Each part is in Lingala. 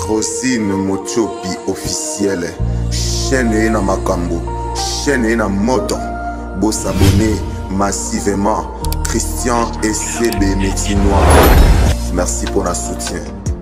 Rosine Mochopi officiel. Chaîne na makambo, chaîne na moto. Beau s'abonner massivement. Christian et CB Métinois. Merci pour le soutien.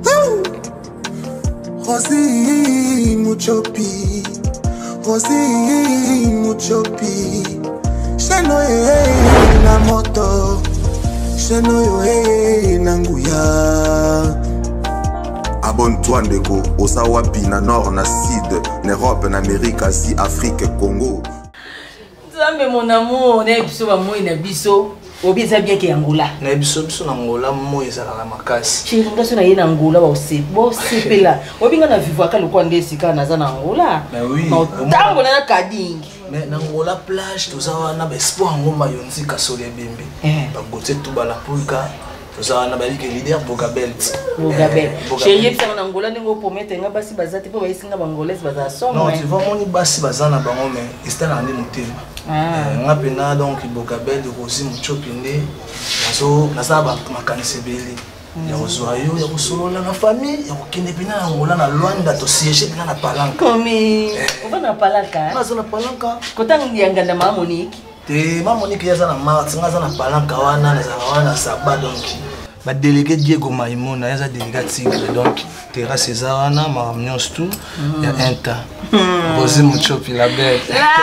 Rosine Mochopi, Rosine Mochopi. Chaîne na moto, chaîne na nguya. Abonne-toi Ndeko, Osawapi, na Nord, na Sud, na Europe, na Amérique, Asie, Afrique, Congo. Zambe mon amour, na biso ba moi na biso, obi za bien ke Angola. Na biso na Angola moi za la makasi. Chéri, ngaso na ye na Angola ba bo sepela. Obi nga na vivre ka lokwa ndesika na za na Angola. Mais oui. Tango na kadingi. Mais na Angola plage toza na ba espoir ngomba yonzi kasole bembe. Ba gote tout ba la pulka. Toza na ba ligue leader Bogabel. Bogabel. Chéri, pisa na Angola ndingo promettre nga basi bazate po ba isinga bangolaise baza somme. Non, tu vois moni basi bazana bango mais c'était na ndimo tema. Nga pena donc Bogabel de Rosine Mochopi nde naza makanisi ebele ya kozwa yo ya kosolola na famille ya kokende pena na Angola na Luanda to siège pena na Palanca. Comme on va na Palanca. Naza na Palanca. Kotang ndianga na Monique. Te Monique yaza na Mars ngaza na Palanca wana na Saba donc ba délégué Diego Maimona yaza délégué Tigre donc terrasse Césarana ma ambiance tout ya Inta. Rosine Mochopi la belle.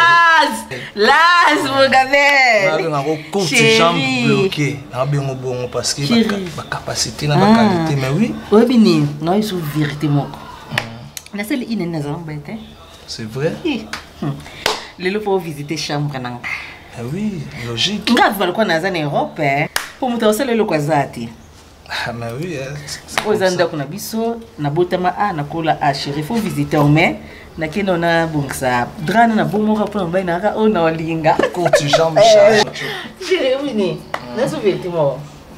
Las Bogabel. On a un compte jambe bloqué. On a bien bon parce que la capacité, la qualité, mais oui. Oui, bien, non, il faut vérité moi. La seule in est dans bête. C'est vrai. Les lots pour visiter chambre nang. Ah oui, logique. Grave va le quoi dans en Europe pour monter au salon le quasati. Ah mais oui. Aux anda qu'on a biso na botama a na kola a chéri faut visiter au mais na kino na bungsa drana na bomoka pour mbaye na ka ona olinga compte jambe charge. Chéri oui na so vérité moi.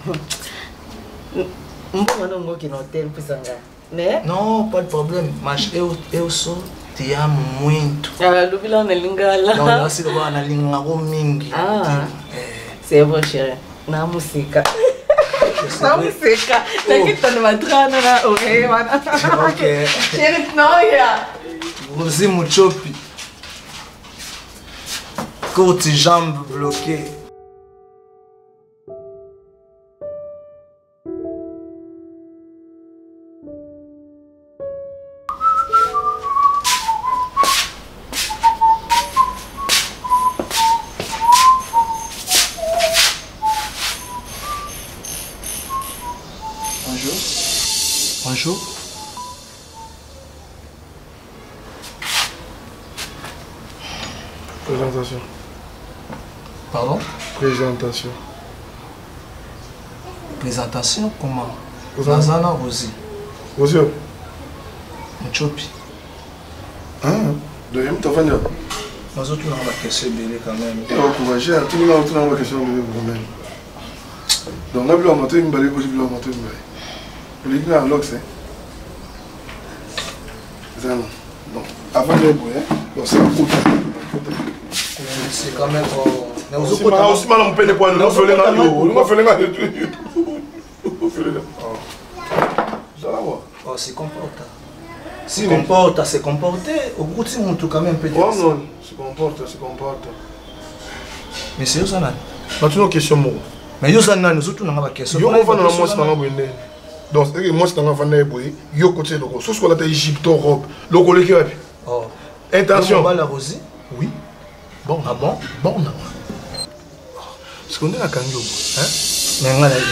Mbona ngo ki na hotel pisanga. Mais non, pas de problème. Mas eu sou te amo muito. Ah, lubila na lingala. Non, là c'est le na linga mingi. Ah. C'est bon chéri. Na musika. Na musika. Takita na madrana na oreille wana. OK. Chéri non ya. Rosine Mochopi. Côte jambe bloquée. Bonjour. Bonjour. Présentation. Pardon? Présentation. Présentation comment? Nazana Rosi. Rosi. Mochopi. Ah, deuxième t'as fait. Nous autres on a la question belé quand même. Et encourager tout le monde on a la question belé quand même. Donc là on monter une balai pour je monter une balai. Pour les gars lox hein. Ça non. Donc avant de boire, donc c'est cool. C'est quand même aussi mal on peut ne pas nous faire là yo, nous faire là tout. Ça va voir. Oh, c'est comporte. C'est comporte, c'est comporté. Au bout de mon tout quand même peut dire. Oh non, c'est comporte. Mais c'est ça là. Pas une question moi. Mais yo ça nous autres on a pas question. Yo on va dans la moi c'est dans la donc moi c'est dans la vanne boy. Yo côté donc sous ce qu'on appelle Égypte robe. Le collègue qui oh. Intention. On va la Rosie. Oui. Bon, ah bon? Bon non. Ce qu'on est à Kango, hein? Mais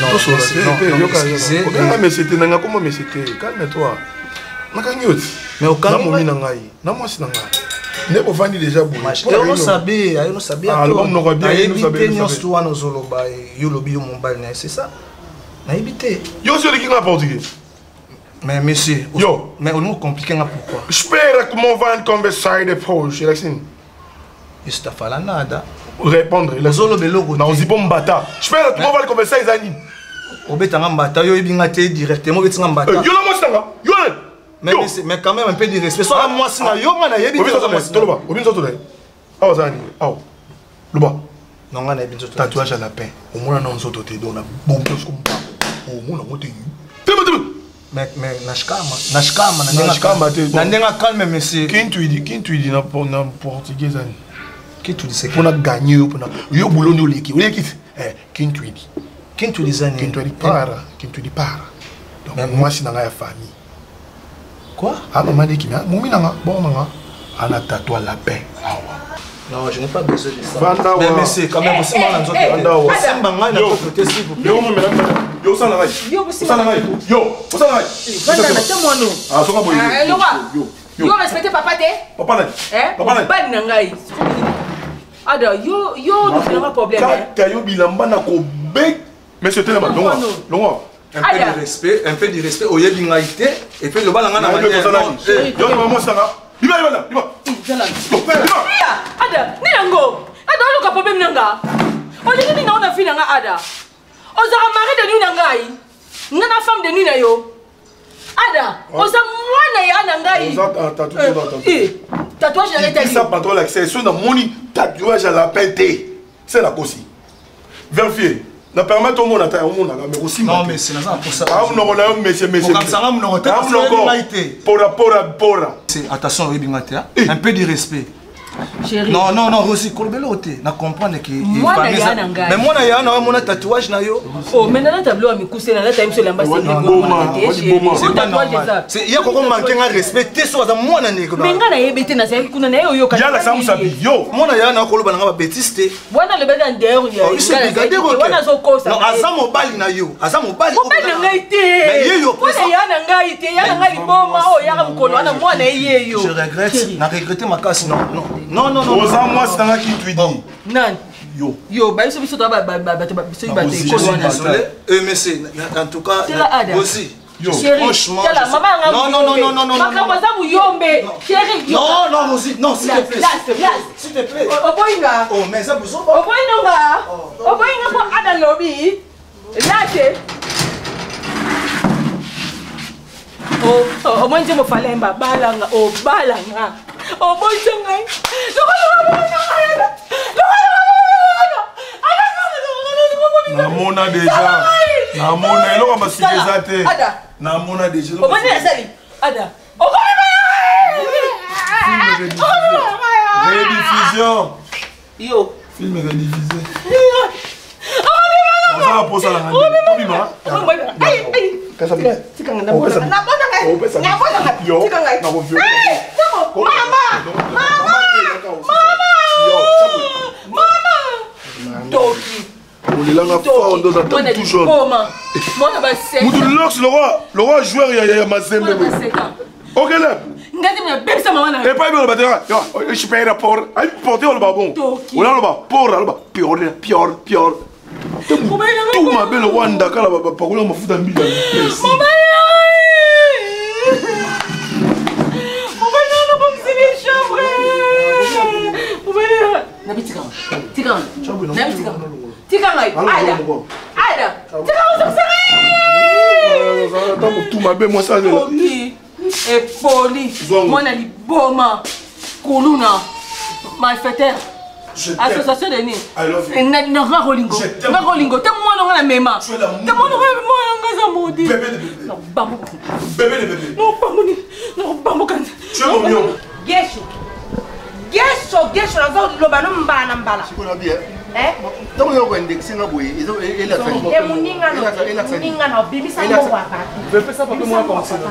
non, mais c'était nanga comment mais c'était calme-toi. Nakango. Mais au calme moi nangai. Na moi c'est nanga. Ne pas vendre déjà boy. Yo no saber, yo no saber. Ah, le bon no bien, yo saber. Yo sto wana zoloba, yo lobi yo mobile na c'est ça. Na éviter. Yo c'est qui en portugais. Mais monsieur, yo, mais on nous complique pourquoi? Espera que mon van conversar depois, Alexine. Isso tá falando nada. Répondre. Les autres beloko. Na ozibo mbata. Espera que mon van conversar izani. Obetanga mbata yo ebinga te directement betinga mbata. Yo la moi stanga. Yo. Mais quand même un peu de respect. Soit moi si na yo ngana yebi. Toloba, obinzo to dai. Awa zani. Awa. Luba. Non ngana ebinzo to. Tatouage à lapin. Au moins non nzoto te dona. Bon plus comme pas. Au moins na moté. Tebe. Mais nashkama na ndenga calme monsieur. Kintuidi na portugais ani. Kintuidi c'est pour gagner pour yo boulot no leki. Oleki kintuidi. Kintuidi zani. Kintuidi para. Donc moi si nanga ya famille. Quoi? Ah maman dit qu'il mumi nanga bon nanga ana tatoué la paix. Non, je n'ai pas besoin de ça. Mais monsieur, quand même, vous avez besoin de Yo respectez papa te? Papa nangai. Ada yo nous avons problème. Kayo bilamba na ko big. Monsieur Telema, longo. Un peu de respect au yebingaïté et puis le bal en a yo maman sanga. Liba. Ada, ninango. Ada lo ka problème nanga. Oli ni na ona fi nanga ada. Ozara mari de nu nangai. Ngana femme de nu na yo. Ada, oza mwana ya nangai. Tatouage na tête. Ça patron l'accès sur na moni tatouage à la pente. C'est la cosi. Vérifier. Na permettre au monde à au monde mais aussi. Non mais c'est ça pour ça. Ah on a monsieur. Comme ça on Pora. C'est attention yebingaïté. Un peu de respect. Chérie. Non, Rosie, Kolbelote, na comprendre que moi mais moi na ya na mon tatouage na yo. Oh, maintenant tableau a mikuse na time sur l'ambassade. C'est il y a quoi manquer un respect so za moi na neko. Mais ngana yebete na sai kuna na yo ya la samu sabi yo. Moi na ya na koloba na ba bêtiste. Wana le bega ndero ya. Wana zo kosa. Non, azamo bali na yo. Azamo bali. Na ngai te. Mais yo ko ya na ngai te, ya na ngai boma o ya mkolo wana mwana yeyo. Je regrette, na regretter ma casse non. Non. Oza moi c'est dans qui tu dis. Non. Yo, ba biso to ba désolé. Mais c'est en tout cas aussi. Franchement. Non. Makabazabu yombe. Chérie. Non, Rosie, non, s'il te plaît. S'il te plaît. Oboinga. Oh, mais ça besoin. Oboinga ko ada lobby. Late. Oh, moi je me fallait balanga, balanga. Oh, bon, namona déjà. Namona eloko basikeza te. Namona déjà. Oh, bonne sali. Ada. Oh, rediffusion. Yo. Film rediffusé. On va poser la radio. Bima. Aïe. Kasa bien. Tikanga na bona. Na bona. Yo. Tikanga. Na review. Mama. Toki. On est là na fond dans ta tout jaune. Moi na ba 7. Moutoulax le roi joueur ya Mazembe. OK là. Ngati mna bebisa mama na. Et pas bien le batteur. Je paye rapport. Ai porter le babon. On a le ba pour le ba pior. Tout ma belle Wanda kala ba pakula mafuta mbili. Mama. Tout ma belle moi ça. Et poli. Moi na liboma. Kuluna. My fête. Association de ni. I love you. Na Rolingo. Na Rolingo. Te moi na mema. Te moi na modi. Non, bambo. Bébé. Non, bambo ni. Non, bambo kan. Tu es mon mignon. Gesho nazo lobano mbana mbala. Sikona bien. Donc yo kwende singa boye izo ela tsani. Muninga no bimisa ngo wapa. Bébé ça pas moi comme ça.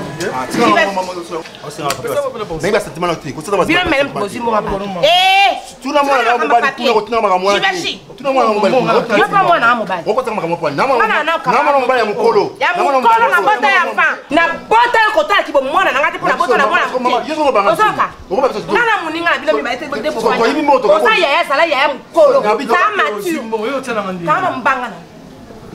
Naiba sentiment na tiko. Bila mele mkozimo wapa. Tuna mwana na mbali tuna makamwa. Tuna mwana na mbali. Yo pa mwana na mbali. Oko tama makamwa. Nama mbali ya mkolo. Nama mbali na bota ya fa. Na bota ya kota kibo mwana na ngati pona bota na mwana. Yo zo banga. Nana muninga bila mi baite de bo. Osa ya sala ya mkolo. Kama mbangana. Na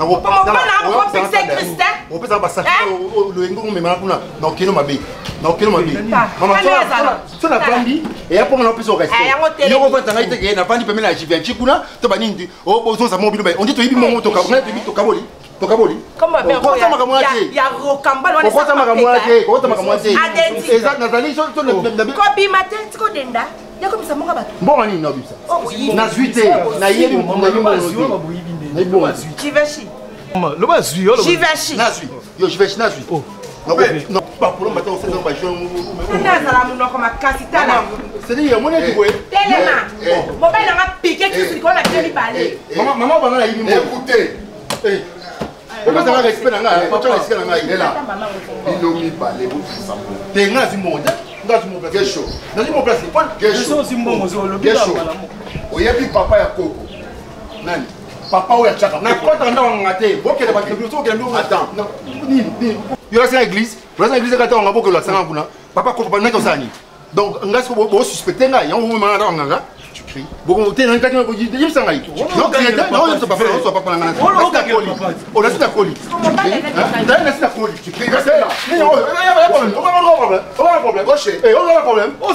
opesa basaki loyengo ngomema kuna na okeno mabe. Mama so na pandi e apo na opesa okasi. Yo ko vanta ngaite ke na pandi pemela jivya chikuna to banindi o bozo sa mobile ba. On dit to yibi momo to kaboli. Kama be ko ya rokamba wana. Kokota makamwate. Exact nazali so ko bi matin tiko denda. Yako misamonga bato. Mbonga nini na bisa? Na zuite na yebi mbonga Jiveshi. Le bas zui. Jiveshi. Na zui. Yo jiveshi na zui. Non, pas pour le matin, on fait un bâchon. C'est-à-dire, mon équipe, maman, maman, écoutez. Comment ça va respecter la main? Quand tu respectes la main, il est là. Il n'a mis pas les bouts de sa peau. T'es un du monde. Qu'est-ce chose? Dans mon place, qu'est-ce chose? Qu'est-ce chose? Il y a plus papa et coco. Nani? Papa ou ya chaka. Na quoi t'entends en gâté? Bon, qu'elle va te dire, attends. Il y a l'église. Il y a l'église quand on a beaucoup de la sangue. Papa, coco, pas mettre au sani. Donc, on a ce qu'on suspecter là. Il y a un moment là, on a. Bon, tu es un cas de dire ça. Non, tu n'es pas fait, on ne soit pas pendant la on a la colis. On a la colis. La colis. Tu cries, c'est là. Il y a un problème. On a un problème. On a un problème. On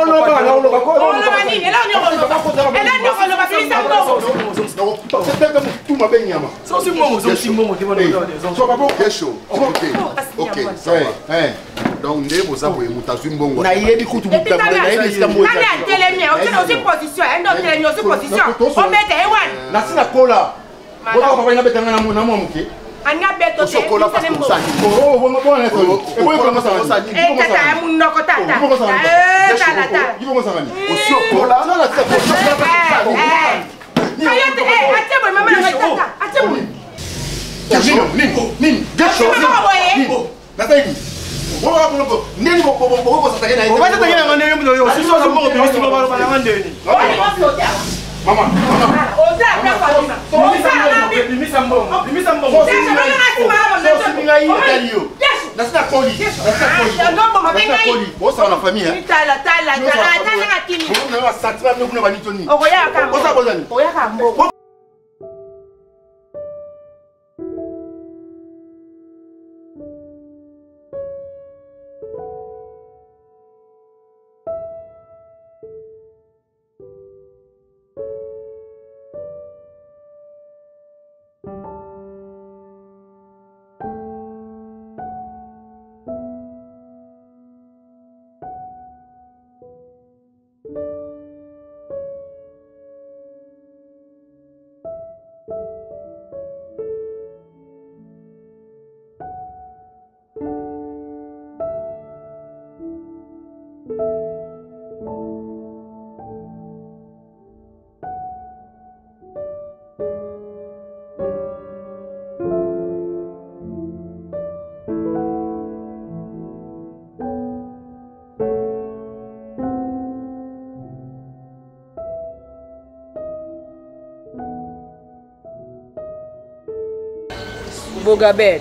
Bogabel.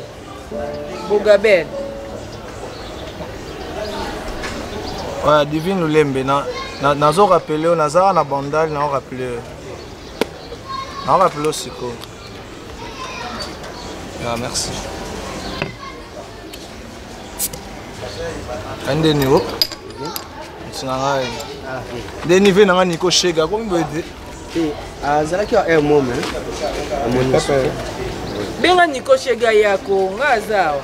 Bogabel. Ouais, Divine Loulembe. Nazo rappelé, on a na bandal, na rappelé. Na rappelé aussi quoi. Ah, merci. Ande niveau. Sinanga. Des niveaux na Nico Chega comme bede. Azalaki un moment. Benga Nico Chega yako ngazawa.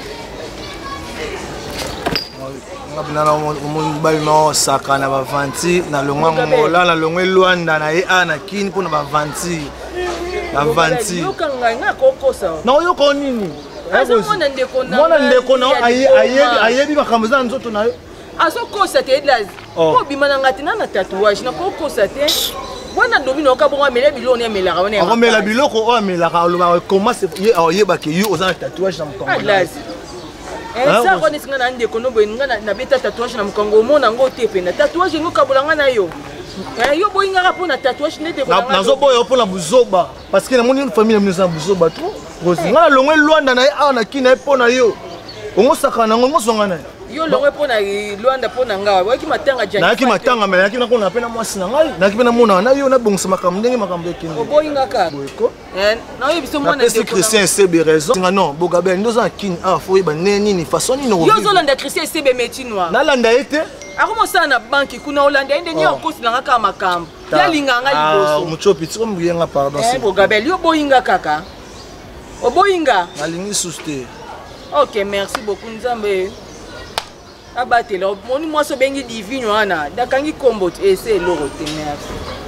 Ngabina na bali no saka na bavanti na longwa ngola na longwe Luanda na ye ana kini pona bavanti. Bavanti. Yokanga ngako kosa. Na yoko nini? Mwana ndeko na. Mwana ndeko na ayebi bakamza nzoto na yo. Aso kosa te lazi. Ko bimana ngati na tatouage na ko kosa te. Wana domino ka bonga mele biloko ne melaka wana. Ako mela biloko o melaka loba comment c'est yeba ke yo oza tatouage na mkongo. Lazi. Ça on est ngana ndeko no boy ngana na beta tatouage na mkongo mona ngo te pena. Tatouage ngo kabulanga na yo. Yo boyinga ka pona tatouage ne te kolanga. Nazo boyo pona buzoba parce que na moni une famille na mino buzoba trop. Ngana longwe Luanda na ana kina pona yo. Ongo sakana ngo zonga na. Yo longwe pona Luanda pona ngawa. Waki matanga jani. Na ki matanga mais yaki na kona pena mwasi na ngai. Na ki pena mona na yo na bongisa makambo ndenge makambo ekini. Boyinga ka. Boyko. Na yo biso mwana ndeko. Christian CB raison. Non, Bogabel ndoza kini fo yeba neni façon ni no. Yo zolanda Christian CB métinois. Na landa ete. Ako sana na banki kuna Holanda ende nyo kosi na ngaka makambo. Ya linganga liboso. Muchopi tiko mbuyenga pardon. Bogabel yo boyinga kaka. Oboyinga. Nalingi suste. OK, merci beaucoup Nzambe. Abatela moni mwaso bengi divine wana dakangi kombo ese loro te merci.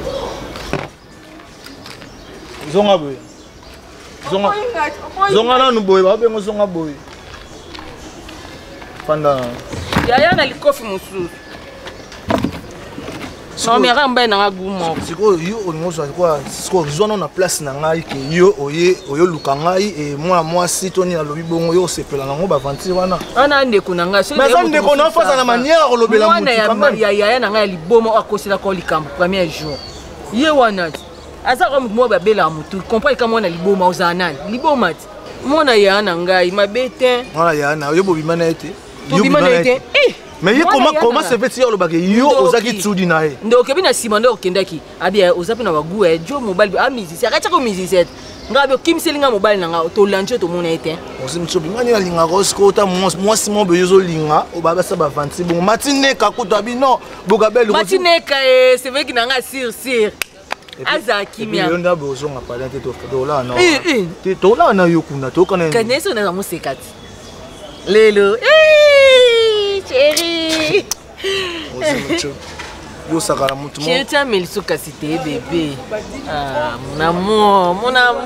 Zonga boy. Zonga na nu boy ba bengo zonga boy. Fanda. Yaya na likofi mususu. Non mais ramba na gumo. Siko yo onyoso quoi siko zona na place na ngai ke yo oyo luka ngai et moi si toni na lobi bongo yo sepela nango ba vantir wana. Ana ndeko na ngai. Mais ça ndeko na face na manière ko lobela mutu quand même. Yaya na ngai libomo akosela ko likambo premier jour. Ye wana. Aza ko mo ba bela mutu. Comprendre comment na libomo ozana. Libomo ati. Mona ya na ngai mabete. Mona ya na yo bobima na ete. Yo bobima na ete. Mais comment se fait le bagage yo ozaki tsudi na ye. Ndo kebi na simando okendaki. Abia ozapi na bagu jo mobile a musicien. Akacha ko musicien. Ngabe kimselinga mobile na nga to lancho to mona ete. Osimtsobi mani ya linga ko ta moi si mon bezo linga o baba sa ba vanti bon matine ka ko to bino bogabel. Matine ka c'est vrai que na nga sir. Aza kimia. Yo ndabo ozonga pala te to dola na. Te dola na yo kuna to kana. Kaneso na mo sekati. Lelo. Chérie. Yo sakala mutu mo. Chérie, tu as mis le sucre cité bébé. Ah, mon amour.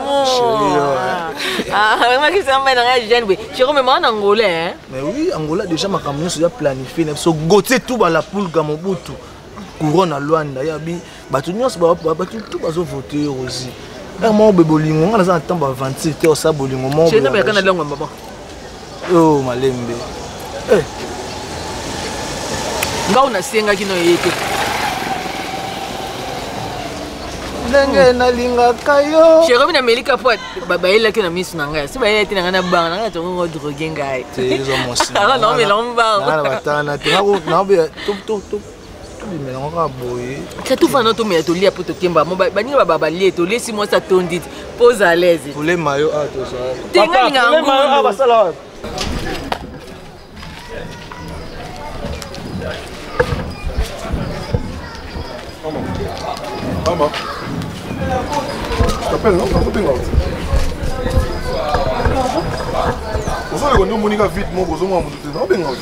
Ah, vraiment que ça m'a dans jeune bébé. Chérie, mais moi en angolais hein. Mais oui, Angola déjà ma camion déjà planifié. So goté tout ba la poule ga mobutu. Couronne à Luanda ya bi batu nyos ba tout bazo voter aussi. Moi bébé bolingo ngana za temps ba 26 te osa bolingo mo. Chérie, na ba kana longo maman. Oh malembe. Nga unasenga kino yeke. Ndenge na linga kayo. Chérie mina melika po baba ela kina misu na ngai. Si ba ela tina ngana banga ngana tongo drogue ngai. Tezo mosi. Ah non mais lomba. Na batana te na be tout mais on va boyer. Que tout fa no to me to lia poto kemba mo ba ni baba lia to lesi mo sa tondit. Pose à l'aise. Pour les maillots à tout ça. Tinga linga ngulu. Ah ba sala. Maman. Je t'appelle, non? On s'appelle. On s'en est Monica vite, mon besoin, mon tout est dans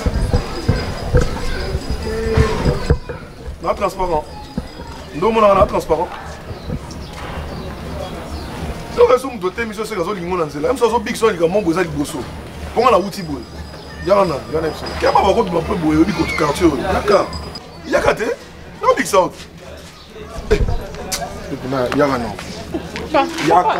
le transparent. Nous, on a transparent. Donc, si on doit être mis sur ce gazon, il y a un peu de big son, il y a un peu de bosso. Comment la outil boule? Il y a un peu de bosso. Il y a un peu de bosso. Il y a un peu de non, big sound. Il y a un an. Il y a un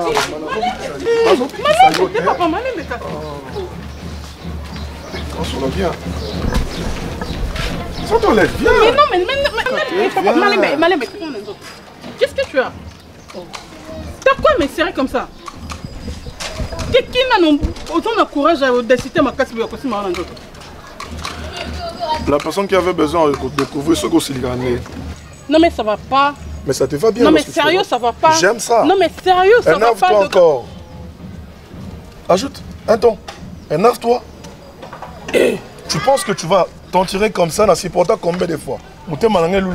ça t'enlève bien. Mais non, mais Malembe, qu'est-ce que tu as? T'as quoi me serrer comme ça? Qui n'a autant de courage à décider ma casse de la personne qui avait besoin de découvrir ce qu'on s'est gagné. Non mais ça va pas. Mais ça te va bien. Non mais sérieux, ça va pas. J'aime ça. Non mais sérieux, ça va pas. Énerve-toi encore. Ajoute un ton. Énerve-toi. Tu penses que tu vas t'en tirer comme ça, n'a supporté combien de fois? Mais t'es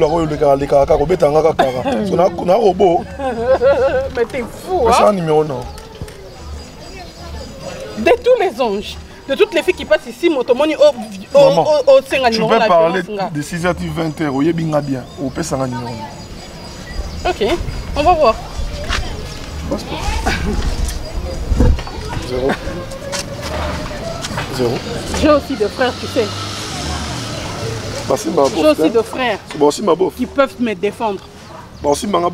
fou, hein? C'est un numéro non. De tous les anges, de toutes les filles qui passent ici, tu peux parler de 6h à 20h, bien. Ok, on va voir. 0. J'ai aussi des frères, tu sais. J'ai aussi des frères qui peuvent me défendre. Je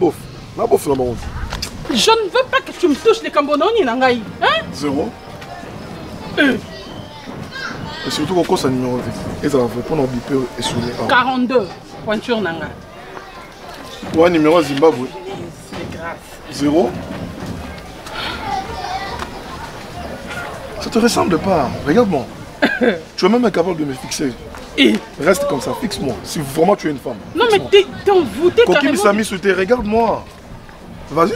ne veux pas que tu me touches les Cambodoniens, Nangaï. Hein? 0. Et surtout qu'on cause un numéro de vie. Et ça va faire pour biper et sur les 42, pointure Nanga. Ouais, numéro Zimbabwe. 0. Ça te ressemble pas. Regarde-moi. Tu es même incapable de me fixer. Reste comme ça, fixe-moi. Si vraiment tu es une femme. Non mais t'es envoûté carrément. Coquille s'est mis sur tes, regarde-moi. Vas-y.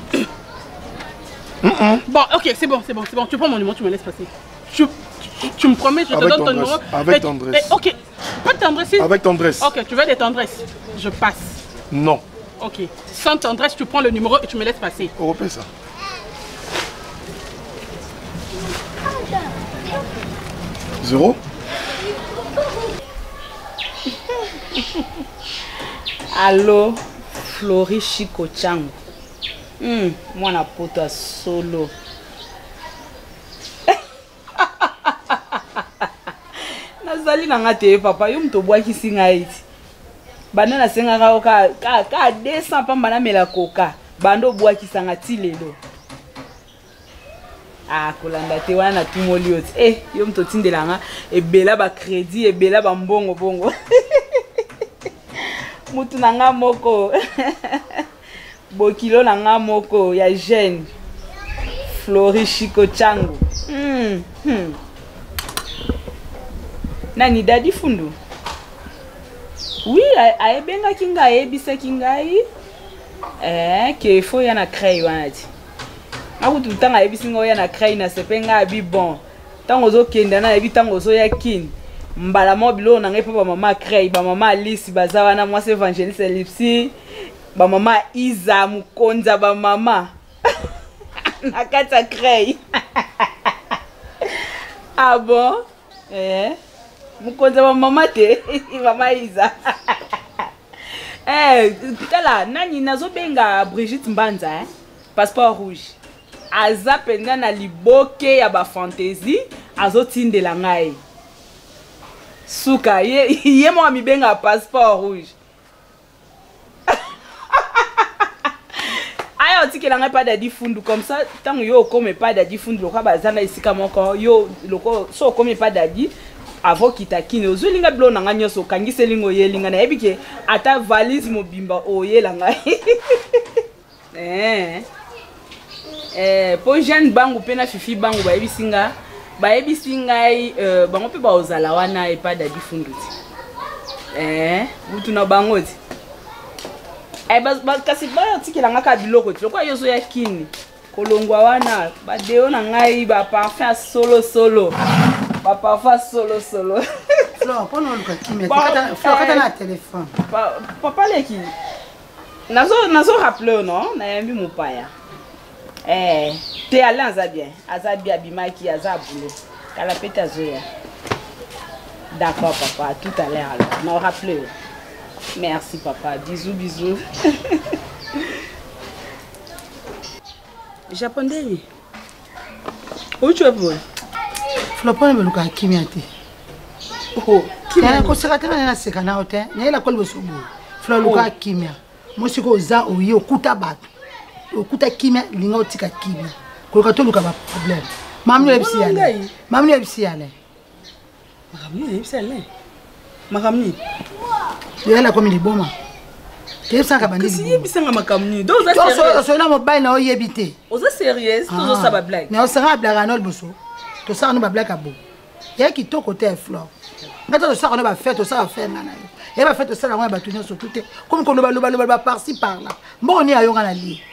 Bon, ok, c'est bon. Tu prends mon numéro, tu me laisses passer. Tu me promets, je te donne ton numéro. Avec tendresse. Ok, pas de tendresse. Avec tendresse. Ok, tu veux des tendresses. Je passe. Non. Ok, sans tendresse, tu prends le numéro et tu me laisses passer. Européen ça. Zéro. Allô, Flori Chico Chang. Moi na poto solo. ozali na nga te papa yo mto bwakisi ngai ti banda na senga ka 200 pamba na mela koka bando bwakisa nga ti lelo kolanda te wana na tumoli oti yo mto tindela nga ebela ba crédit ebela ba mbongo bongo mutu na nga moko bokilo na nga moko ya jeune Flori Chico Chango nani dadi fundu oui ayebenga kinga ayebisa kingai ke fo ya na crey wana ti akutu tanga ayebisi ngo ya na crey na sepenga abi bon tango zo kenda na yebi tango zo ya kin mbala mobilo na ngai pa mama crey ba mama Alice bazawa na mwase evangeliste Lipsi ba mama Iza mukonza ba mama nakata crey ah bon mukonza ba mama te mama Iza tala nani nazobenga Brigitte Mbanza passeport rouge aza penda na liboke ya ba fantasy azotindela ngai suka ye mo amibenga passeport rouge aya otikela ngai pas dadi fundu comme ça tango yo comme pas dadi fundu lokwa bazana isika moko yo loko so comme pas dadi avant kitakine ozulinga bilo na nga nyoso kangiseli ngo yelinga na yebike ata valise mobimba oyela ngai po jeune bangu pena fifi bangu bayebisinga bango pe baozala wana epa dadi fundu ti butu na bango ti kasi bayotikela nga ka biloko ti lokwa yozo ya kini kolongwa wana badeo na ngai ba parfum solo Papa solo. Flore, pono luka kimia. Kata na téléphone. Papa leki. Nazo rappeler non, na yambi mupaya. Te allé Azabia bimaki azabulo. Kala peta zoya. D'accord papa, tout à l'heure alors. Non rappeler. Merci papa. Bisous. Japonais. Où tu es pour? Flopone beluka kimia te. Kimia ko seka tena na seka na hotel. Na ila kolbo subu. Floluka kimia. Mosiko za oyi okuta bato. Okuta kimia linga otika kimia. Ko to luka ba problème. Mamnu ebisi ale. Makamni. Yela komi liboma. Kebisa ka bandi. Si yebisanga makamni. Donc ça sérieux. So na mobile na oyebite. Oza sérieux, toujours ça ba blague. Na osanga blague na olboso. To ça no ba blague abo. Ya ki to côté Flore. Ngata to ça on ba fait to ça faire ngana. Et ba fait to ça na ba tunyo so tout. Comme ko loba par ci par là. Mboni ayonga na li.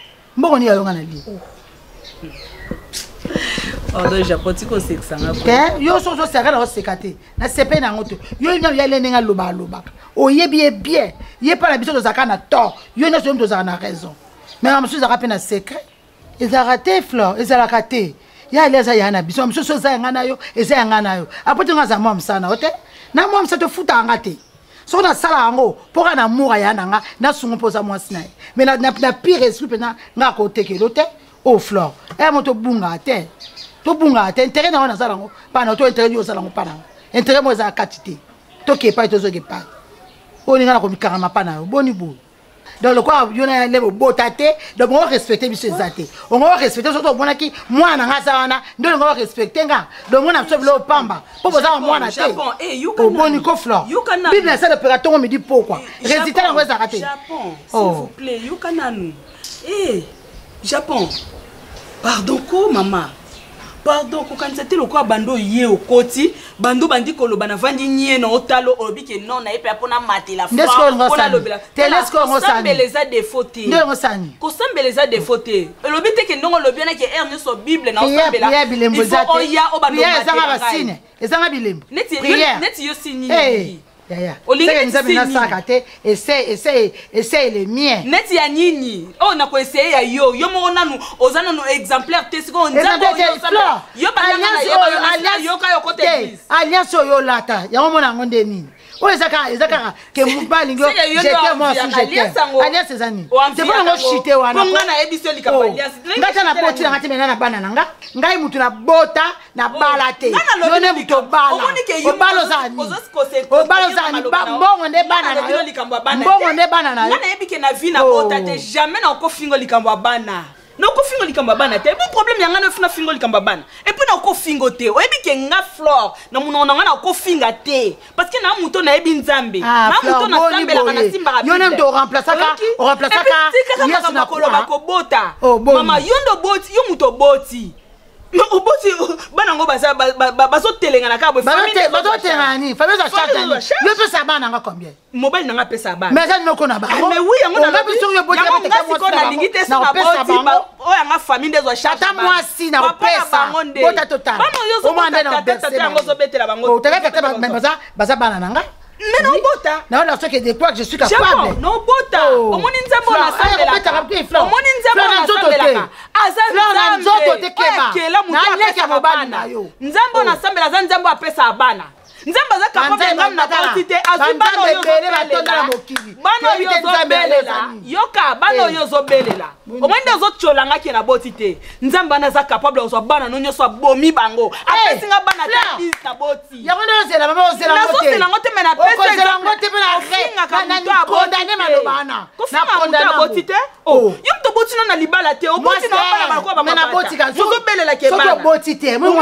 Oh donc japoti ko seksanga ko. Yo so sera na sekate. Na sepe na ngoto. Yo nya le nenga loba. O yebi bien. Ye pas la biso to zakana tort. Yo na so to zakana raison. Mais on se rappelle na secret. Ils a raté Flore, ils a raté. Ya leza yana biso mso so za ngana yo eza ngana yo apote ngaza mom sana ote na mom sa to futa ngate so na sala ngo poka na mura yana nga na sungo poza mwasi na mais na pire esprit pena nga ko teke lote o Flore moto bunga te intérêt na wana sala ngo pana to intérêt yo sala ngo pana intérêt mo za katite to ke pa to zo ke pa o ni ngana ko mikanga pana yo boni bu. Dans le quoi, il y a les botatés, donc on va respecter monsieur Zate. On va respecter surtout bon qui moi na ngasawana, donc on va respecter nga. Donc on a sauvé le pamba. Pour vous avoir moi na té. Au bon Nico Flore. Bible ça le pératon on me dit pourquoi. Résultat on va s'arrêter. Japon, s'il vous plaît, Yukananu. Japon. Pardon ko maman. Pardon ko quand c'était le quoi bando yé au côté, bando bandi ko lo bana vandi nyé no otalo obi ke non na epe pona matela fra. Ona lo bela. Telesco ngosani. Sambeleza de faute. Nde ngosani. Ko sambeleza de faute. Lobi te ke non lo bien ke erne so Bible na osambela. Il faut oya obando matela. Ezanga basine. Ezanga bilembo. Neti yo signi. Essaye les miens. Neti ya nini? Oh na ko essayer ya yo mo nanu ozana no exemplaire te siko nzako yo ba yo ka yo côté alliance yo lata ya mo na ngonde nini Oh, Ezaka, que mon balingo, j'étais moi sous j'étais. Alias ses amis. C'est pas un chité ou un. Pongana ebisoli kabalias. Ngata na poti na ngati menana bana nanga. Ngai mutu na bota na balate. Yone mutu bala. Obalo zani. Obalo zani. Mbongo nde bana na yo. Mbongo nde bana na yo. Ngana ebike na vie na bota te jamais na ko fingo likambo bana. Non ko fingo likambo bana te. Bon problème yanga na fina fingo likambo bana. Et puis na ko fingo te. Oyebike nga flore na munona nga na ko finga te. Parce que na muto na ebi nzambe. Na muto na sambe la kana simba rapide. Yone mto remplaçaka. Yes na ko loba ko bota. Mama yondo boti, yo muto boti. Mais au boti bana ngo bazo telenga na kabo famille. Bazo telengani. Famille za chatani. Yo pe sa bana nga combien? Mobile na nga pesa bana. Mais ça noko na ba. Mais oui, yango na biso yo boti na pesa ko na lingite sa boti o yanga famille dezo chat. Tata moi si na pesa. Bota total. Bana yo zo manda na tata yango zo betela bango. O tata tata mais baza bana nanga. Mais non bota. Non là ce que de quoi que je suis capable. Non bota. O moni nzambo na sambela. O moni nzambo na sambela. Aza nzoto te keba. Na leka mobana yo. Nzambo na sambela za nzambo apesa bana. Nzamba za kapable ngam na quantité azubano yo belela yoka bano yo zo belela omwende zo tcholanga ki na botité nzamba na za capable zo bana no nyoso bomi bango apesinga bana ta na boti yango no zela mama ozela ngote na ngote mena pesa ozela ngote mena na ni condamné malobana na condamné botité oh yo mto boti no na libala te o boti no bana balko ba mena boti ka zo belela ke bana zo botité mo mo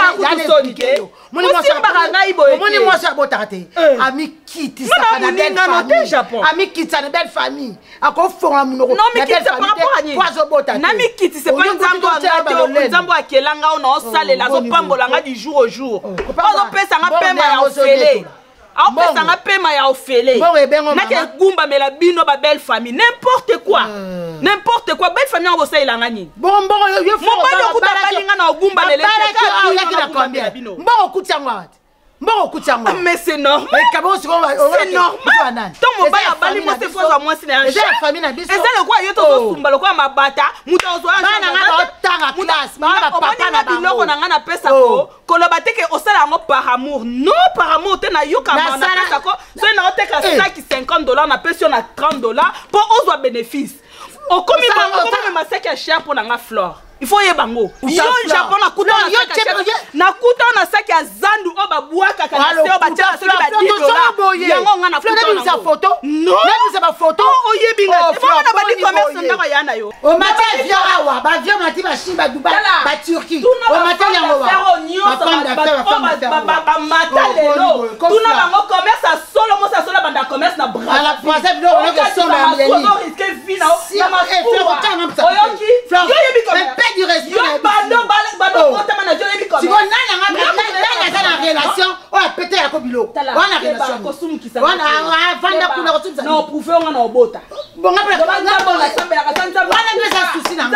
Moni moi ça botate. Ami kiti ça na belle famille. Ami kiti ça na belle famille. Ako fond amunoko. Non mais kiti c'est par rapport à ni. Poiso botate. Nami kiti c'est pas nzambo ngate nzambo akelanga on salela zo pambolanga du jour au jour. Ozo pesa nga pema ya ofele. A pesa nga pema ya ofele. Na ke gumba mela bino ba belle famille n'importe quoi. N'importe quoi belle famille on salela ngani. Bon yo fond. Mo ba balinga na gumba mele. Mbongo kutiangwa. Mais c'est normal. C'est normal. Tant mon bail a bali moi c'est fois à moi c'est un chef. La famille na biso. Et ça le quoi yo to sumba le quoi mabata. Muta ozo bana nga tanga classe. Bana papa na biloko na nga na pesa ko. Kolobate ke osala ngo par amour. Non par amour te na yoka na pesa ko. So na oteka $50 na pesa na $30 pour ozo bénéfice. O komi bango ma seke cher pour na nga flore. Il faut y bango. Yo Japon na kuta na saki ya zandu oba buaka kana se oba tia se ba $10. Yango ngana photo photo. Non. Même ça photo. O yebinga. Fa na ba di commerce ndako yana yo. O matin via awa, ba via mati ba Chine ba Dubai, ba Turquie. O matin yango wa. Ba mata lelo. Tuna bango commerce solo mo sa solo banda commerce na bras. Ala français do on que solo na mleni. On risque vie na. Oyoki. Yo yebi comme du respect. Si on a une relation, on a pété à Kobilo. On a relation. On a vendre pour la ressource. Non, pour faire on a bota. Bon après, on a souci na.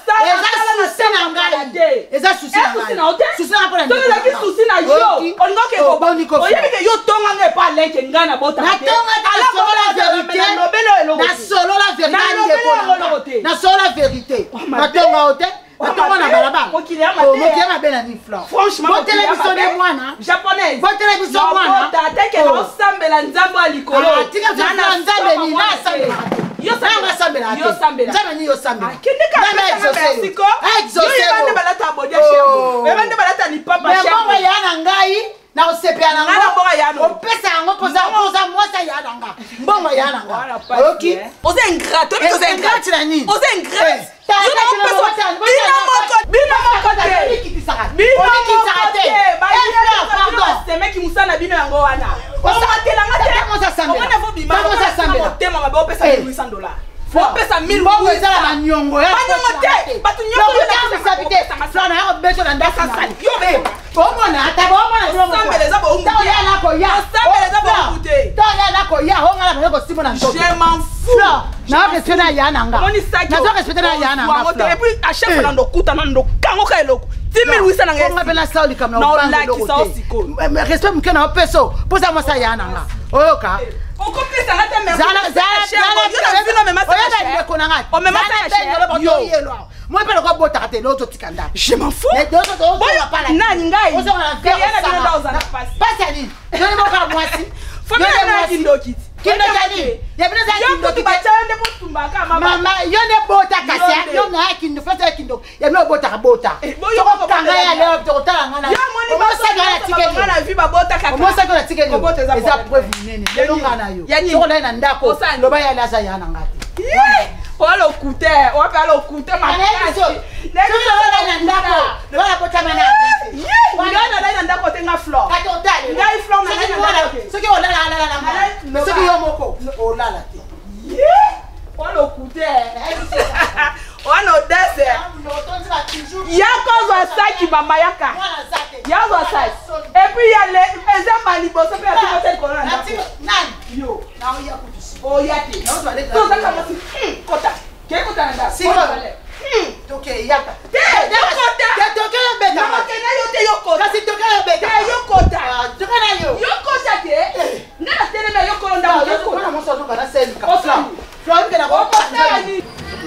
Eza souci na souci na yo. On nga ke ko boni ko. Oyebi ke yo tonga nge pa leke ngana bota. Na tonga ta solo la vérité. Na solo la vérité. Na solo la vérité. Na tonga hotel. Attends, na balaba. Mokiyama bela ni flore. Franchement, votre télévision de mwana. Japonaise. Votre télévision mwana. Tateke no sambela nzambo alikolo. Tika na nzambe ni na sambela. Yo sambela. Yo sambela. Nzambe ni yo sambela. Kindika na Mexico. Exaucé. Yo bande balata bodia shembo. Bande balata ni papa shembo. Mama yana ngai. Na osepia na ngo. Opesa ngo poza mwasa yana nga. Mbongo yana nga. OK. Ose ingrate. Ose ingrate na ni. Ose ingrate. Na respecte na yananga. Na respecte na yananga. Et puis à chaque fois ndo kuta ndo kango ka eloko. 10,800 nanga. On appelle ça comme na on ça aussi ko. Respect mkena peso. Poza moi ça yananga. Oyoka. On copie ça na teme. Moi je peux bota te l'autre tikanda. Je m'en fous. Les deux autres pas la nani ngai. Pas ça ni. Je ne m'en pas moi si. Famille kindoki. Kindoki. Ya bina za kindoki. Bachande mutumbaka mama. Mama, yo ne bota kasi. Yo na kindo fata kindo. Ya no bota ka bota. Toko kanga ya leo toko tanga na. Ya moni ba sa na tikeli. Ngana vi ba bota ka. Mo sa ko na tikeli. Eza preuve nene. Yo ngana yo. Toko na ndako. Loba ya la sa ya na ngati. Olo kute, wapi alo kute makasi. Ndio na ndako. Loba bota mana. Ngana na ndako tenga floor. Kato tali. Ngai floor na ndako. Soki o la la. Soki yo moko o la la te. Olo kute. Ono dese. Yako za saki mama yaka. Yako saki. Et puis il y a les exemples liboso pe ati kote ko na. Nani? Yo. Na o ya kutusi. O yati. Na o za le. To za kama si. Kota. Ke kota nda. Si. Toke yaka. Kota. Toke yo beta. Na makena yo te yo kota. Kasi toke yo beta. Yo kota. Toke na yo. Yo kota te. Na tele na yo kolonda yo kota. Na mo so toka na sel ka. Osla. Flor ke na ko. Kota ni.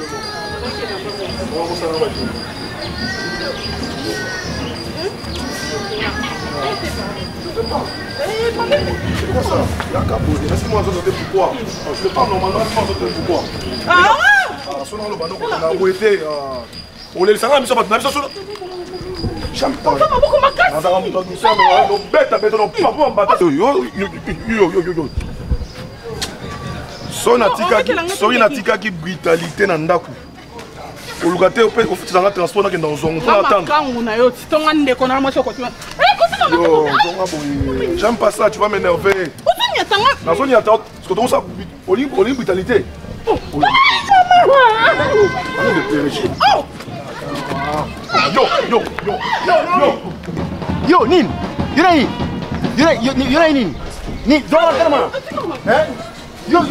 C'est quoi ça? La capote. Laisse-moi entendre pourquoi. Je le parle normalement, laisse-moi entendre pourquoi. Ah, son nom, le banon, on a ouété. On est le sang, mais ça va te nager sur le. J'aime pas. On a un peu de sang, on a bête à bête, on a pas pour en battre. Yo. Son natika qui brutalité dans Ndaku. Au locataire, au fait, ça va transporter dans zone. On attend. J'aime pas ça, tu vas m'énerver. Dans zone, il y a parce que ton ça, au libre brutalité. Yo, Nin, Nin, Yo,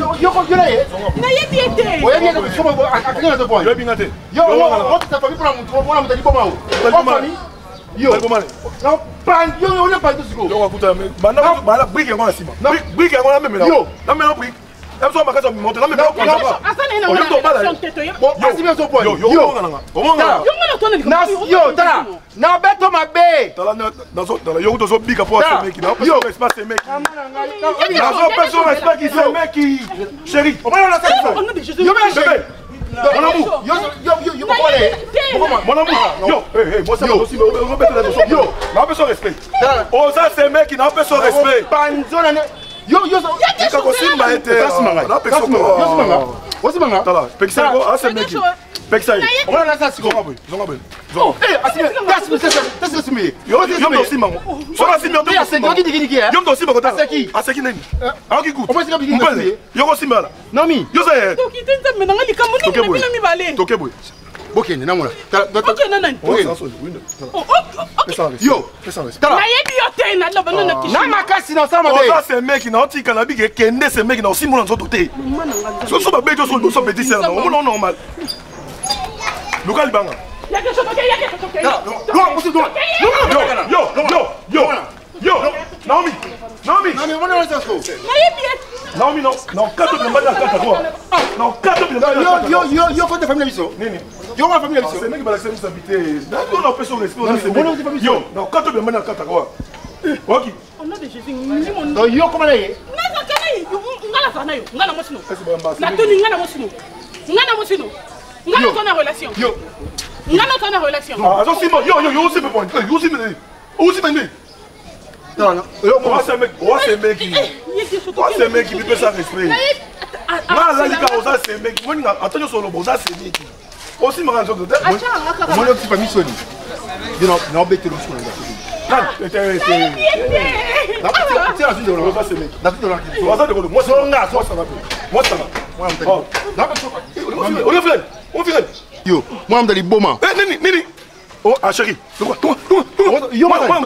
moi, je suis bon. Oh, ah chérie, toi. Yo, moi,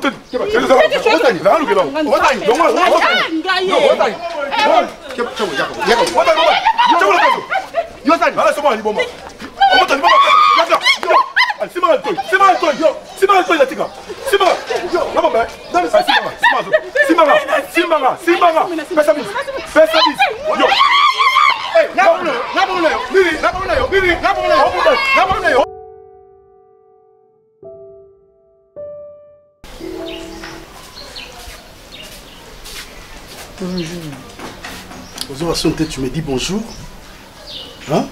Tu me dis bonjour. Hein?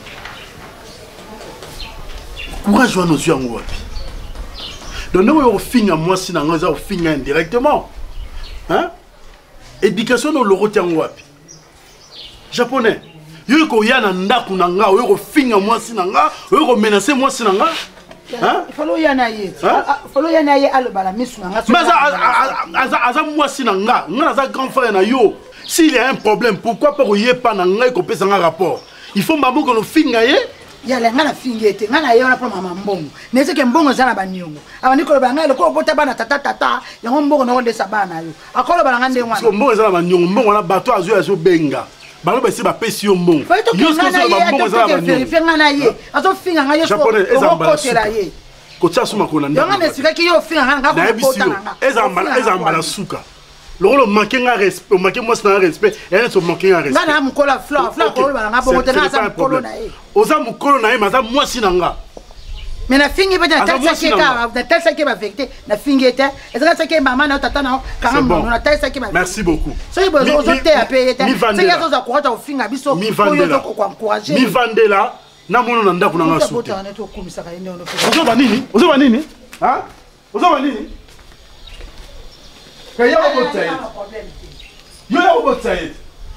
Pourquoi je vois nos yeux en wapi? Donc nous on finit à moi si nous on finit indirectement. Hein? Éducation dans le retien wapi. Japonais. Yo ko yana ndaku nanga, yo ko finir à moi si nanga, yo ko menacer moi si nanga. Hein? Il faut yanaye. Faut yanaye alobala misu nanga. Mais aza moi si nanga, nga za grand frère na yo. S'il y a un problème, pourquoi pas y pas nanga et qu'on pèse un rapport? Il faut m'abou que nous fingaye. Il y a la fingette, ngana yona pour maman mbongo. Nese ke mbongo zana banyongo. Abani ko banga le ko bota bana tata ya mbongo no de sabana yo. Akolo bana ngande mwana. So mbongo zana banyongo, mbongo na bato azo benga. Balo ba si ba pesi yo mbongo. Yo ko so ba mbongo zana banyongo. Vérifier ngana ye. Azo finga ngaya so. Ko tela ye. Ko tsa suma ko na nda. Ngana nesika ki yo finga ngana ko bota ngana. Ezambala suka. Le manquer un respect, manquer moi c'est un respect, et elles sont manqués un respect. Nana mukola fleur kolo bana ngabo motena za mukolo na e. Oza mukolo na e maza moi sinanga. Mais na fingi ba na tasa ke ka, na tasa ke ba vérité, na fingi était. Est-ce que ça ke maman na tata na quand même na tasa ke ba. Merci beaucoup. So ibo zo te a payer te. C'est ya zo za ko ta finga biso ko yo zo ko encourager. Mi vandela na mono na ndako na ngasu. Ozo ba nini? Ozo ba nini? Hein? Ozo ba nini? Il y a un robot Saïd. Il y a un robot Saïd.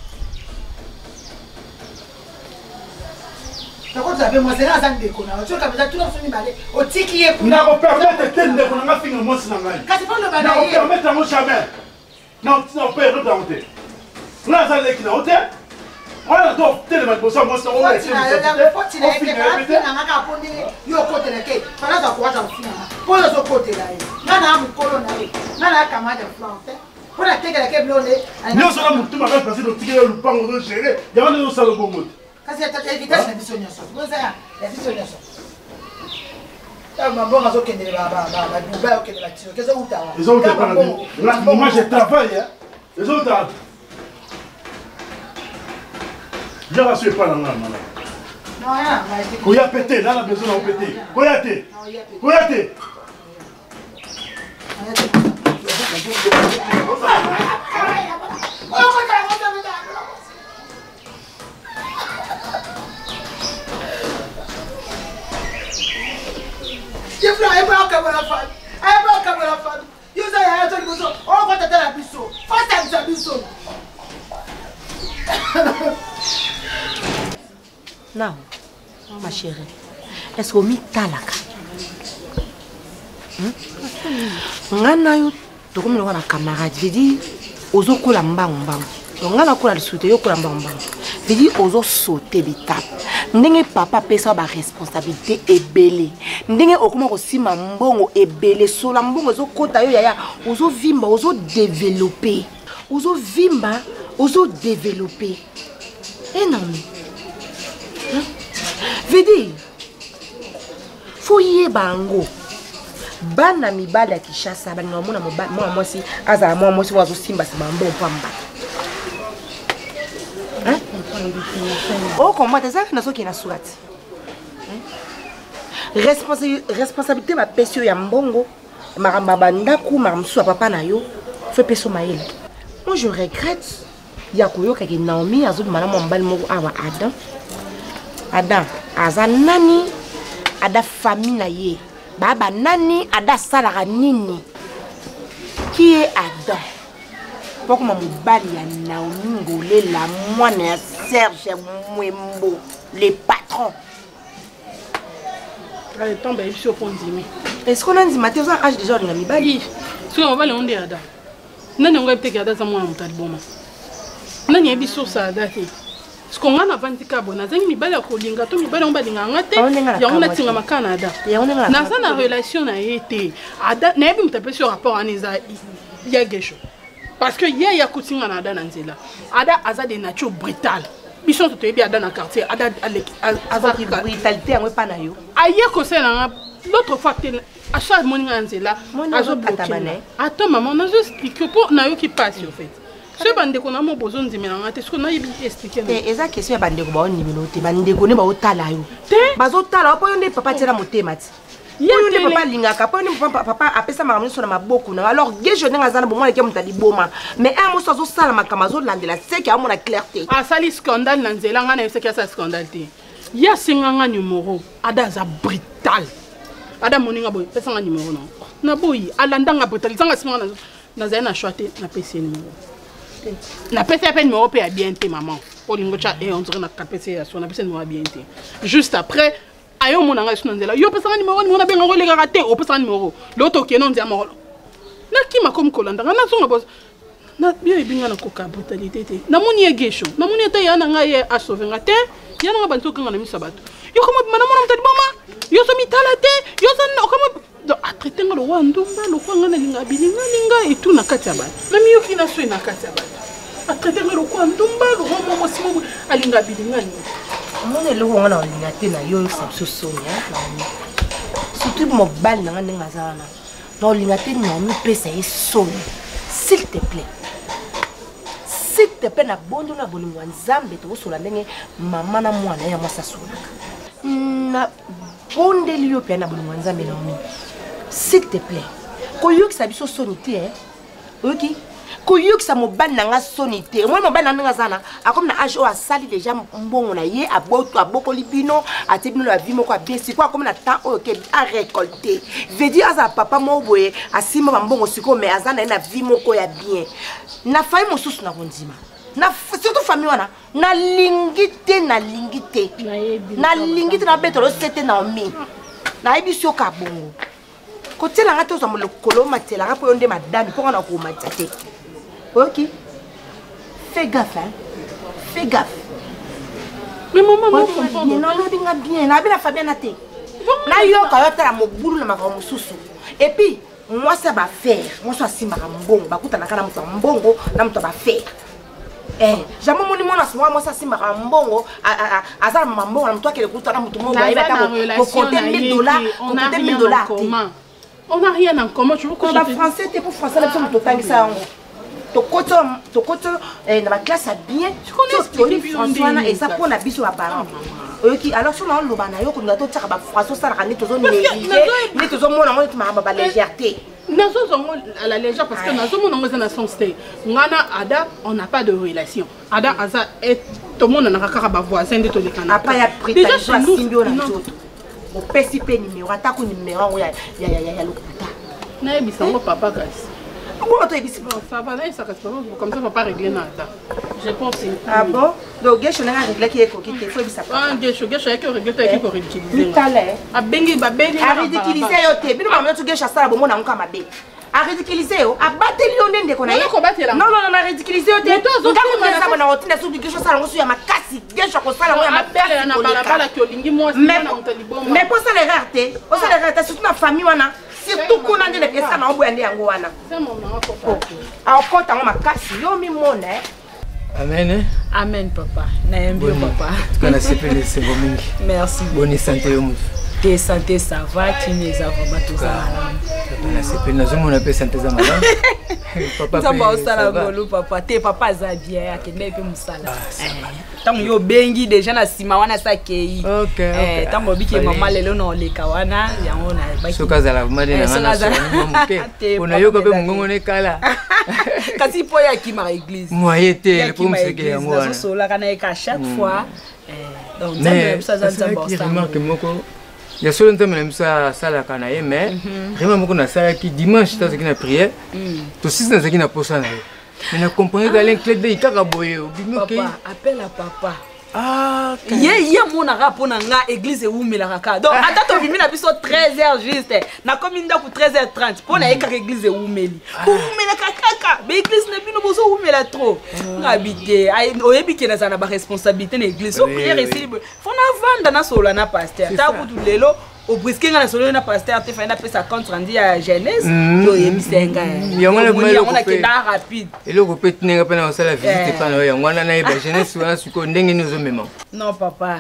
D'accord, ça fait moi, c'est là, ça me déconne. Tu vois, tout le monde finit balai. Au tiki est pour. N'a pas permettre de tenir qu'on a fini moi, c'est normal. Quand tu parles de balai. N'a pas permettre à mon jamais. Non, tu n'as pas perdu d'arrêter. Là, ça l'est qui n'a pas. On a donc tellement de choses, moi, c'est normal. Tu n'as pas tiré avec les gars, tu n'as pas pris le côté de la quai. Pendant ça, quoi, j'en finis. Pour le côté là. Nana mu colonne. Nana camarade de flanc. Pour la tête de la quai blonde. Nous sommes tous ma place de tirer le pan de gérer. Il y a un salon bon mot. Quand c'est ta vitesse, la vision ça. Vous savez, la vision ça. Ma bonne azo kende ba Dubaï ok de la tire. Qu'est-ce que vous t'as? Les autres pas. Moi je travaille hein. Les autres je ne suis pas dans la main. Non, rien. Vous avez pété, là, la besoin de péter. Vous avez pété. Non, ma chérie, est-ce que vous talaka? Ngana yo to comme le camarade, je dis ozo kola mbangu mbangu. Ngana kola lisute yo kola mbangu mbangu. Je dis ozo sauter l'étape. Ndenge papa pesa ba responsabilité ebele. Ndenge okuma ko sima mbongo ebele sola mbongo zo kota yo yaya ozo vimba ozo développer. Ozo vimba ozo développer. Énorme. Vedi, faut y bango. Bana mibali ya Kishasa, bana mwana moi si aza moi si wazo simba c'est mambo pamba. Hein? Oh comment t'as ça na soki na surat. Responsabilité ma pesio ya mbongo, maramba bandaku maramsu papa na yo, fait peso maele. Moi je regrette ya koyoka ki Naomi azo mwana mbali moko awa Adam. Adam, aza nani, ada famille na ye. Baba nani, ada salara nini. Qui est Adam? Pourquoi ma mobali ya Naomi Ngolé, la moine ya Serge Mwembo, les patrons. Le temps est sur point d'aimer. Est-ce qu'on a dit matin, ça âge déjà de la mibali? Si on va le dire Adam. Nani on va peut-être garder ça moi en taliboma. Nani est sur ça date. Ce qu'on a vendu carbone, c'est une belle colinga, tout mibali on va dire ngate. Ya on a tinga makana Ada. Na ça na relation na été. Ada na ebi mtape sur rapport à Neza ya gesho. Parce que hier ya kutinga na Ada nanzela. Ada aza de nature brutale. Bison to ebi Ada na quartier, Ada aza brutalité en pas na yo. Aye conseil na l'autre fois à chaque morning nanzela, azo bloqué. Attends maman, on a juste expliqué pour na yo qui passe en fait. Ce bande qu'on a mon besoin de mélanger, est-ce qu'on a expliqué? Et ça question bande ko ba on numéro te bande ko ne ba otala yo. Bazo tala po yonde papa tira moté mati. oyo papa alingaka po papa apesa makambo nyonso na maboko na alors gejo ndenge aza na bomwana eke moto aliboma mais un moso azosala makambo azolandela seke amona clarté asali scandale na nzela ngai nayebisaki asala scandale te ye asenganga numero ada aza brutal ada moninga boye pesanga numero no na boyi alandanga brutal zanga simanga nazali na choix te napesi ye numero napesi ape numero mpe ya bien te maman olingo tya on dirait na kapesi ya so napesi numero ya bien te juste après ayo mona ngai suna nzela yo pesanga numero ni mona benga koleka te o pesanga numero loto keno nzia moro na kima comme kolanda na songa boss na bio ebinga na koka brutalité te na moni egesho na moni ata yana ngai a sauver te yana nga bantu kanga na misabato yo comme mana mona mtadi boma yo so mitala te yo so comme a traiter nga lo wandumba lo kwanga na linga bilinga et tout na kati ya bato na miyo kina so na kati ya bato a traiter nga lo kwandumba lo momo simo alinga bilinga ni mone lo ngana olinga te na yo sabso sonia surtout mobile na ngane ngazana na olinga te na mi pesa e sonia s'il te plaît na bondo na bolingo nzambe to sola ndenge mama na mwana ya mwasa sola na bonde liyo pe na bolingo nzambe na omi s'il te plaît koyokisa biso soni te oki koyokisa mobali na nga soni te moi mobali na nga zana akomi na age o asali déjà mbongo na ye abokoli bino atie bino la vie moko abesi kwa akomi na temps oyo ke a récolter veut dire aza papa mo boye asimba bambongo siko mais aza na vie moko ya bien na famille mosusu na kondima na surtout famille wana na lingite na betolo sete na omi na yebiso ka bongo kotela nga toza molokolo matela nga po yonde madame po na ko matete ok fais gaffe mais maman non dinga bien na bela Fabien na te na yo ka yotala mobulu na makamo mususu et puis moi ça va faire moi ça simba mbongo bakuta na kana mutu mbongo na mutu ba faire jamais moni mona moi ça simba mbongo azala mbongo na mutu akele kuta na mutu mbongo ayeba ta ko compter $1000 on n'a rien en commun tu veux que je français t'es pour français la personne totangisa yango tokoto na ba classe bien François na eza pour na biso ba parents oyoki alors sur na loba na yo ko ngato tsaka ba François sala ka ni tozo ni tozo mona mo tuma ba légèreté nazo zongo à la légère parce que nazo mona ngo na son stay ngana ada on n'a pas de relation ada aza et tout le monde na kaka ba voisin de tolekana apa ya prétendance simbio na toto au PCP numéro atako numéro ya lokuta na ebisango papa kasi comment tu es ici ça va là ça comme ça papa régler nada je pense ah bon donc gesh na régler qui est coquille faut bisa ah gesh avec régler qui ridiculiser mitale a bengi ba bengi a ridiculiser yo te bino ba tu gesh asala bomo na nka mabe a ridiculiser yo a bateli yo ndende ko na ye non na ridiculiser yo te donc ko na saba na rotina su gesh asala ngo su ya makasi gesh ko sala ngo ya makasi na balabala ki olingi moi mais pour ça les rareté pour ça les rareté surtout na famille wana surtout qu'on a des pièces na obo ande yango wana a okota ngo makasi yo mi mona amen amen papa na yembi papa kana sepele c'est bon mingi merci bonne santé yo mutu te santé ça va kineza vraiment tout ça na sepele na zomo na pe santé za madame papa ça va osala ngolo papa te papa za bien akende pe musala tango yo bengi déjà na sima wana sakei tango biki mama lelo na oleka wana yango na baki soka za la made na ngana so muke ona yo ko pe ngongo ne kala kasi po ya ki ma église moye te le pour mseke yango wana so la kana ka chaque fois donc ça remarque moko ya solo ntame na misa sala kana ye mais vraiment moko na sala ki dimanche ta zakina prière to sisi na zakina posa na ye mais na comprendre d'aller clé de ikaka boye papa appelle à papa ah ye mona rapona nga église umela kaka donc ata to bimi na biso 13h juste na comme inda ku 13h30 pona ekaka église umeli umela kaka mais église na bino bozo umela trop ngabite oyebi ke na sana ba responsabilité na église so prière ici fona vanda na solo na pasteur ta kutu lelo au brisque nga na solo na pasteur te fa na pesa compte rendu ya jeunesse yo yebisenga yango na kenda rapide eloko pe tinenga pe na osala visite pa na yango na na ba jeunesse wana siko ndenge ni ozomema non papa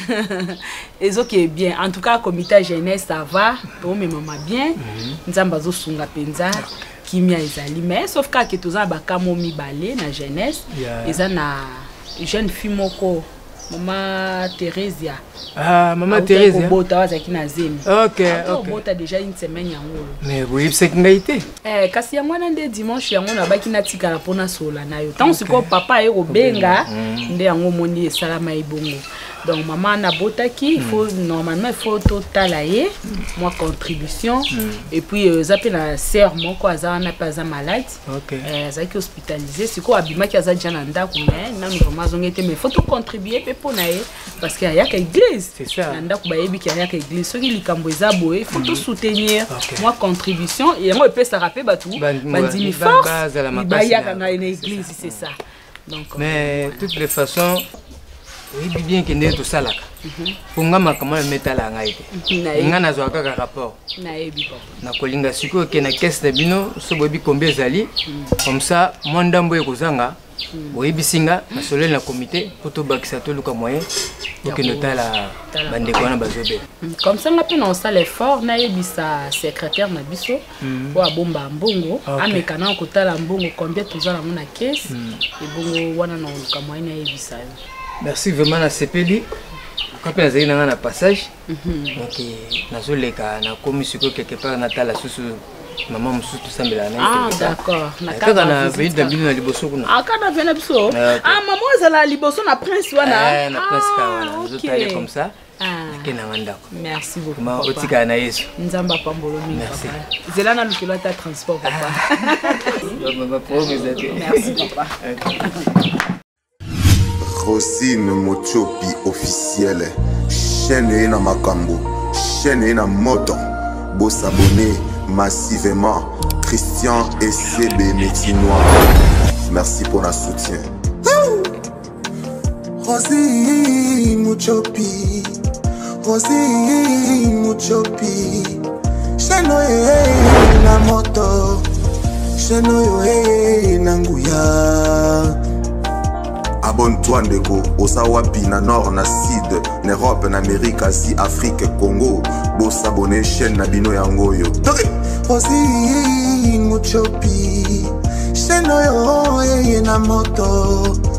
ezoki est bien en tout cas comité jeunesse ça va to mema bien nzamba zo sunga penza kimia ezali mais sauf que toza bakamo mibale na jeunesse eza na jeune fille moko Maman Theresia. Ah, maman Theresia. Bota wazaki na zemi. Ok. Bota déjà une semaine yango. Mais oui, c'est que ngaité. Kasi yango na nde dimanche yango na baki na tika la pona sola na yo. Tant siko papa e robenga nde yango moni salama ibongo. Donc maman na botaki, il faut normalement il faut total aye moi contribution et puis zape na sœur moko azana pas malade. OK. Zaki hospitalisé, siko abima ki aza jana ndako mais na vraiment zongete mais faut tout contribuer pe pona ye parce que ya ka église. C'est ça. Ndako ba yebi ki ya ka église, soki likambo eza boye, il faut tout soutenir. Moi contribution et moi peut ça rappeler ba tout. Bandimi force. Ba ya ka na église, c'est ça. Donc mais toutes les façons oui, bien que nous tout ça là. Pour moi, comment le mettre là ngaite. Nga na zo kaka rapport. Na ebi papa. Na kolinga siko ke na caisse de bino so bobi combien zali. Comme ça, moi ndambo ekozanga. Boyebi singa na solo na comité pour to bakisa to luka moyen pour que notala bande ko na bazobe. Comme ça ngapi na ça l'effort na ebi sa secrétaire na biso pour abomba mbongo amekana ko tala mbongo combien tozala na caisse et bongo wana na luka moyen na ebi sa. Merci vraiment à CPD. Quand on a un passage, donc nazoleka na commission quelque part natala susu maman musu tout ça là. Ah d'accord. Quand on a vu d'abino na liboso kuna. Ah quand on a vu na biso. Ah maman ezala liboso na prince wana. Na prince kawana. Nazotala comme ça. Kena ngandako. Merci beaucoup. Ma otika na Yesu. Nzamba pambolo mingi papa. Zela na lukilo ta transport papa. Merci papa. Rosine Mochopi officiel, chaîne na makambo, chaîne na moto, beau s'abonner massivement, Christian et CB Métinois. Merci pour le soutien. Rosine Mochopi, Rosine Mochopi, chaîne na moto, chaîne na nguya. Abonne-toi ndeko, Osawapi na nord na sud, na Europe na Amérique, Asie, Afrique, Congo. Bo s'abonner chaîne na bino yango yo. Rosine Mochopi, chaîne yo na moto.